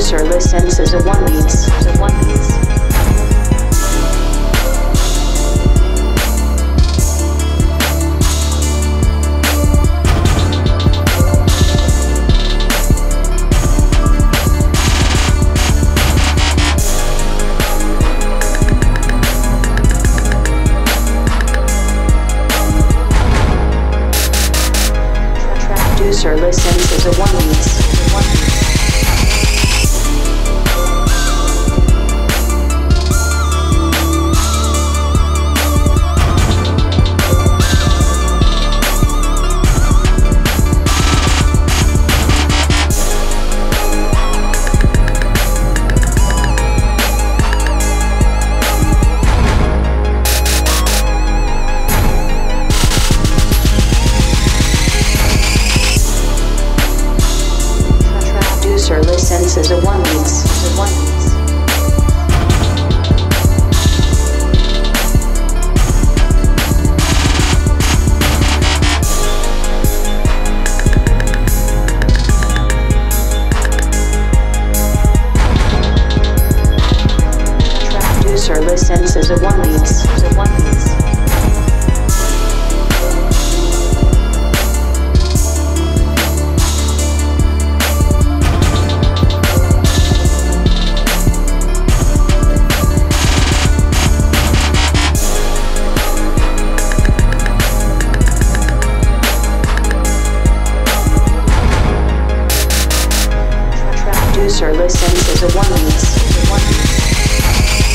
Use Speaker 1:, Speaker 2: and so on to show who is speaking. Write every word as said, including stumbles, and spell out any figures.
Speaker 1: Producer listens as a one beats. As a one beats. Producer listens as a one beats. As a one beats. Producer listens as a one beats. As a one beats. Producer listens as a one beats. As a one beats. Producer listens as a one beats. As a one beats.